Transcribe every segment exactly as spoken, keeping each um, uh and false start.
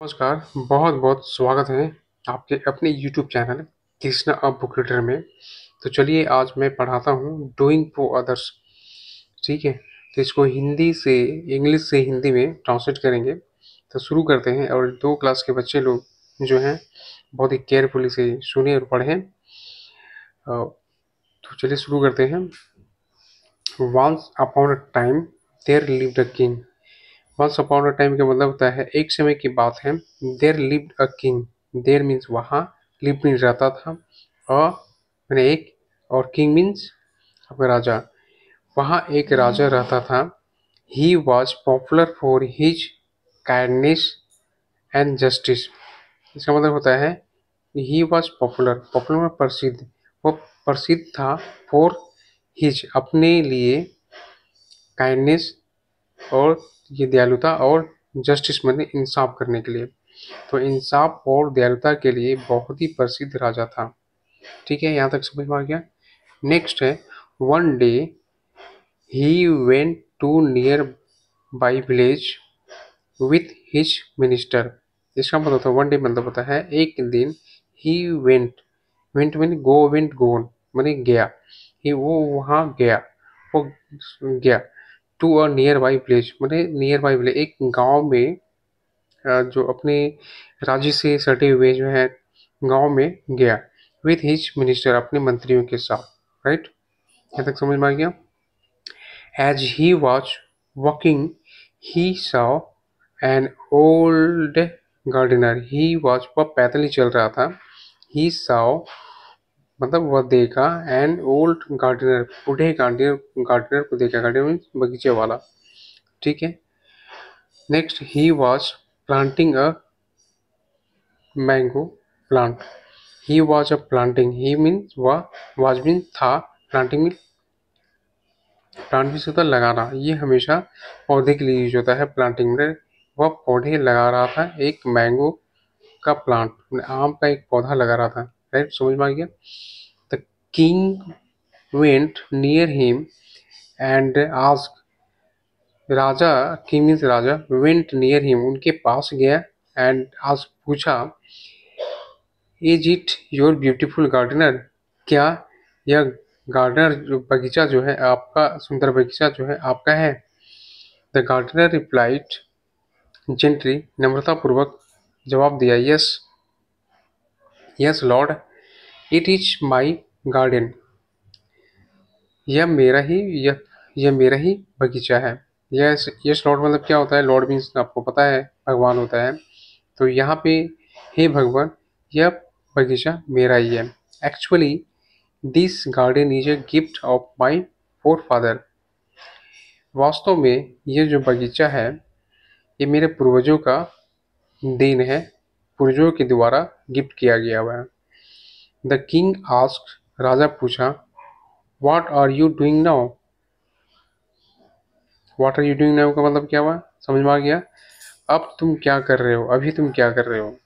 नमस्कार, बहुत-बहुत स्वागत है आपके अपने YouTube channel Krishna a book reader में। तो चलिए आज मैं पढ़ाता हूँ डूइंग फॉर अदर्स। ठीक है? तो इसको हिंदी से इंग्लिश से हिंदी में ट्रांसलेट करेंगे। तो शुरू करते हैं और दो क्लास के बच्चे लोग जो हैं बहुत ही केयरफुली से सुनें और पढ़ें। अ, तो चलिए शुरू करते हैं। Once upon a time there lived a king. Once upon a time का मतलब होता है एक समय की बात है। There lived a king. There means वहाँ, लिव मीन्स रहता था, अ मैंने एक, और किंग मीन्स आपका राजा। वहाँ एक राजा रहता था। He was popular for his kindness and justice. इसका मतलब होता है ही वॉज पॉपुलर, पॉपुलर में प्रसिद्ध, वो प्रसिद्ध था फॉर हिज अपने लिए, काइंडनेस और ये दयालुता, और जस्टिस मैंने इंसाफ करने के लिए। तो इंसाफ और दयालुता के लिए बहुत ही प्रसिद्ध राजा था। ठीक है, यहाँ तक समझ में आ गया। नेक्स्ट है one day he went to nearby village with his minister. इसका मतलब होता है वन डे मतलब होता है एक दिन। ही वेंट, वेंट मैंने गो, वेंट गोन मैंने गया। ही वो वहाँ गया, वो गया। To a nearby village मैंने नियर बाई विलेज एक गांव में, अ, जो अपने राज्य से सटे हुए जो है गांव में गया। विथ हिज मिनिस्टर अपने मंत्रियों के साथ। राइट, यहाँ तक समझ में आ गया। As he was walking he saw an old gardener. He was वह पैदल ही चल रहा था। ही सॉ मतलब वह देखा, एन ओल्ड गार्डनर बूढ़े गार्डनर, गार्डनर को देखा। गार्डनर मीन्स बगीचे वाला। ठीक है। Next he was planting a mango plant. He was a planting, he means वह, वॉज मीन्स था, प्लांटिंग मीन्स प्लांट भी होता है लगाना। ये हमेशा पौधे के लिए यूज होता है प्लांटिंग में। वह पौधे लगा रहा था, एक मैंगो का प्लांट, आम का एक पौधा लगा रहा था। राइट, समझ में आ गया। The king went near him and ask. राजा, किंग मीन्स राजा, वेंट नियर हिम उनके पास गया, एंड आस्क पूछा, is it your beautiful gardener. क्या यह गार्डनर जो बगीचा जो है आपका, सुंदर बगीचा जो है आपका है। द गार्डनर रिप्लाइड जेंटली, नम्रतापूर्वक जवाब दिया, yes, yes lord, it is my garden. यह मेरा ही यह यह मेरा ही बगीचा है। यस, यस लॉर्ड मतलब क्या होता है? लॉर्ड मीन्स आपको पता है भगवान होता है। तो यहाँ पे हे भगवान, यह बगीचा मेरा ही है। Actually this garden is a gift of my forefather. वास्तव में ये जो बगीचा है ये मेरे पूर्वजों का देन है, पूर्वजों के द्वारा गिफ्ट किया गया हुआ है। द किंग आस्क्ड, राजा पूछा, what are you doing now. What are you doing now का मतलब क्या हुआ? समझ में आ गया। अब तुम क्या कर रहे हो, अभी तुम क्या कर रहे हो।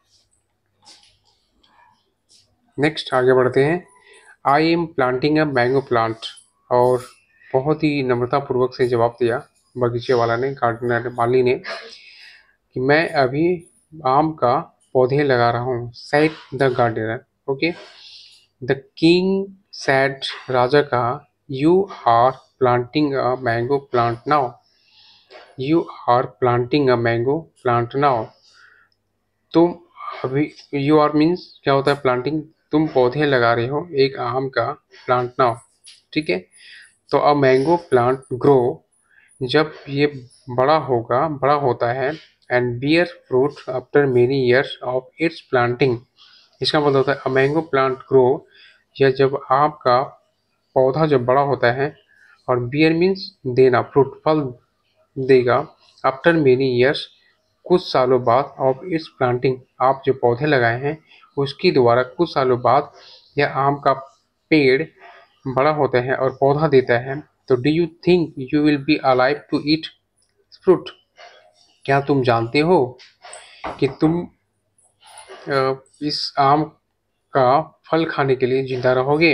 नेक्स्ट आगे बढ़ते हैं। I am planting a mango plant. और बहुत ही नम्रतापूर्वक से जवाब दिया बगीचे वाला ने, गार्डनर माली ने, कि मैं अभी आम का पौधे लगा रहा हूँ। Said the gardener. Okay. The king said, राजा कहा, you are planting a mango plant now. You are planting a mango plant now. तुम अभी, यू आर मीन्स क्या होता है प्लांटिंग, तुम पौधे लगा रहे हो एक आम का प्लांट नाउ। ठीक है। तो अ मैंगो प्लांट ग्रो, जब ये बड़ा होगा, बड़ा होता है, and bear fruit after many years of its planting. इसका मतलब होता है अ मैंगो प्लांट ग्रो, या जब आम का पौधा जब बड़ा होता है, और बियर मीन्स देना, फ्रूट फल देगा, आफ्टर मेनी ईयर्स कुछ सालों बाद, ऑफ इट्स प्लांटिंग आप जो पौधे लगाए हैं उसके द्वारा कुछ सालों बाद यह आम का पेड़ बड़ा होता है और पौधा देता है। तो do you think you will be alive to eat fruit. क्या तुम जानते हो कि तुम अ, इस आम का फल खाने के लिए जिंदा रहोगे।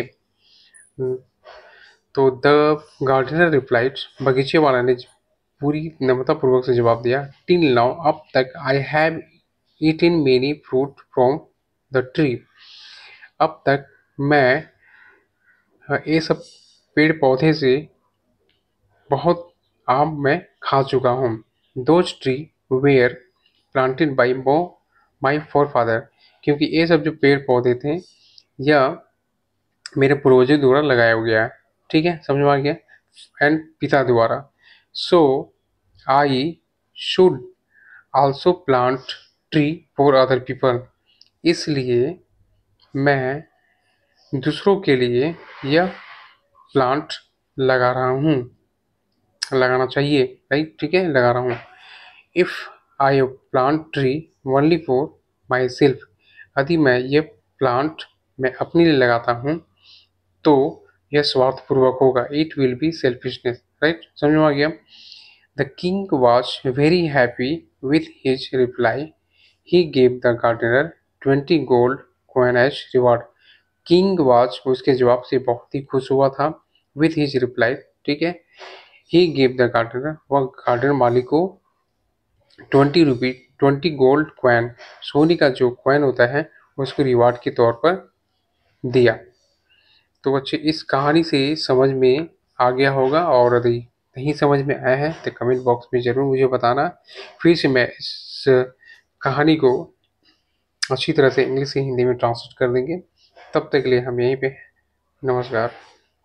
तो द गार्डनर रिप्लाइड, बगीचे वाला ने पूरी नम्रतापूर्वक से जवाब दिया, टिल नाउ अब तक I have eaten many fruit from the tree. अब तक मैं अ, ये सब पेड़ पौधे से बहुत आम मैं खा चुका हूँ। Those tree were planted by my my four father, क्योंकि ये सब जो पेड़ पौधे थे यह मेरे पूर्वजों द्वारा लगाया गया है। ठीक है, समझ में आ गया। एंड पिता द्वारा। So I should also plant tree for other people, इसलिए मैं दूसरों के लिए यह प्लांट लगा रहा हूँ, लगाना चाहिए। राइट, ठीक है, लगा रहा हूँ। If I plant tree only for myself, यदि मैं ये प्लांट मैं अपने लिए लगाता हूँ तो यह स्वार्थपूर्वक होगा। It will be selfishness. Right, समझ में आ गया। The king was very happy with his reply, he gave the gardener twenty gold coin as reward. King was उसके जवाब से बहुत ही खुश हुआ था। विथ हिज रिप्लाई, ठीक है, ही गेव द गार्डनर, वह गार्डन मालिक को twenty rupee twenty gold coin, सोने का जो क्वाइन होता है उसको रिवार्ड के तौर पर दिया। तो बच्चे इस कहानी से समझ में आ गया होगा, और यदि नहीं समझ में आया है तो कमेंट बॉक्स में ज़रूर मुझे बताना। फिर से मैं इस कहानी को अच्छी तरह से इंग्लिश से हिंदी में ट्रांसलेट कर देंगे। तब तक के लिए हम यहीं पे, नमस्कार।